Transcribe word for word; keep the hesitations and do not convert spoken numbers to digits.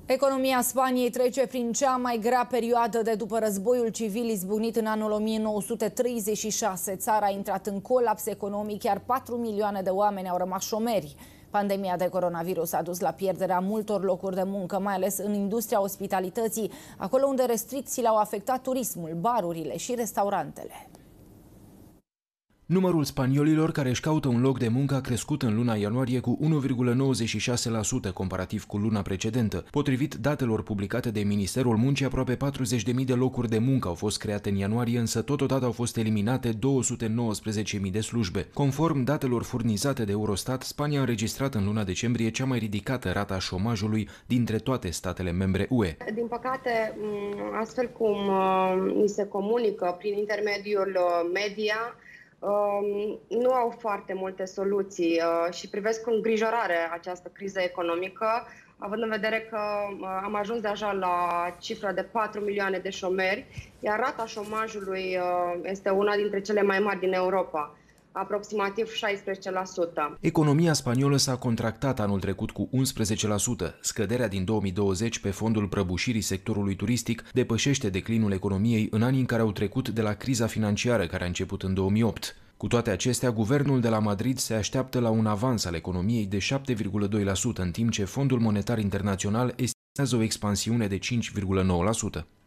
Economia Spaniei trece prin cea mai grea perioadă de după războiul civil izbucnit în anul o mie nouă sute treizeci și șase. Țara a intrat în colaps economic, iar patru milioane de oameni au rămas șomeri. Pandemia de coronavirus a dus la pierderea multor locuri de muncă, mai ales în industria ospitalității, acolo unde restricțiile au afectat turismul, barurile și restaurantele. Numărul spaniolilor care își caută un loc de muncă a crescut în luna ianuarie cu unu virgulă nouăzeci și șase la sută comparativ cu luna precedentă. Potrivit datelor publicate de Ministerul Muncii, aproape patruzeci de mii de locuri de muncă au fost create în ianuarie, însă totodată au fost eliminate două sute nouăsprezece mii de slujbe. Conform datelor furnizate de Eurostat, Spania a înregistrat în luna decembrie cea mai ridicată rată a șomajului dintre toate statele membre U E. Din păcate, astfel cum ni se comunică prin intermediul media, nu au foarte multe soluții și privesc cu îngrijorare această criză economică, având în vedere că am ajuns deja la cifra de patru milioane de șomeri, iar rata șomajului este una dintre cele mai mari din Europa, aproximativ șaisprezece la sută. Economia spaniolă s-a contractat anul trecut cu unsprezece la sută. Scăderea din două mii douăzeci pe fondul prăbușirii sectorului turistic depășește declinul economiei în anii în care au trecut de la criza financiară care a început în două mii opt. Cu toate acestea, guvernul de la Madrid se așteaptă la un avans al economiei de șapte virgulă doi la sută, în timp ce Fondul Monetar Internațional estimează o expansiune de cinci virgulă nouă la sută.